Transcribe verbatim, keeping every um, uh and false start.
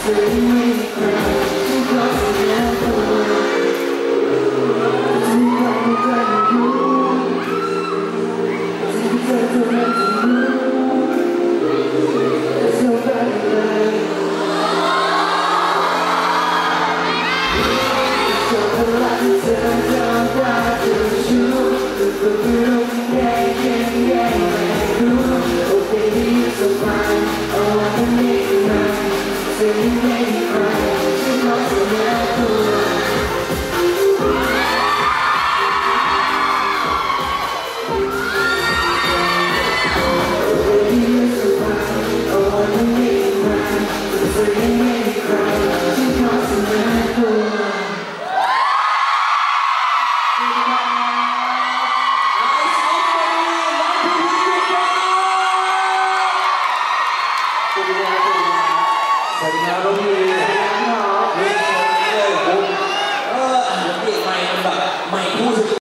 สวัสดีครับน้องพีสวัสดีครับน้องพีเลยเออเปลี่ยนไมค์มันแบบไมค์พูด